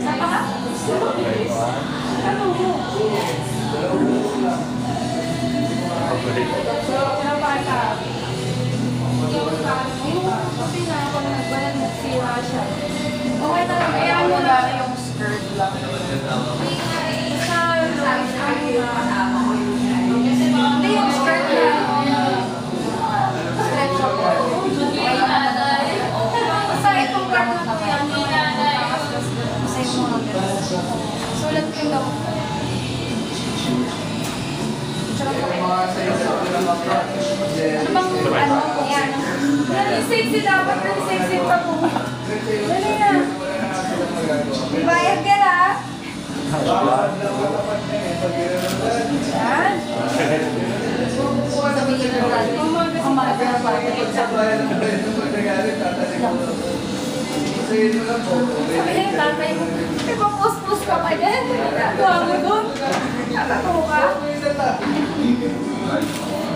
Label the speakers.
Speaker 1: Sa paka? Ano mo? Pinapaka. Kasi na ako nagbalan na sira siya. Okay talaga. Kaya mo na yung skirt lang. Hindi yung skirt lang. Stretch ako. Basta itong part na ito yan. Basta yung mga ganun. Sulat ko yung gamot. Ano bang ano? Yan. Yan, sexy dapat. Sexy pa po. Dali na. Ibayad ka na. Yan. Sabihin na natin. Umaga pa. Sabi na yung tatay mo. Ipapus-pus ka pa dyan. Tuwa mo doon. Nakatuwa ka.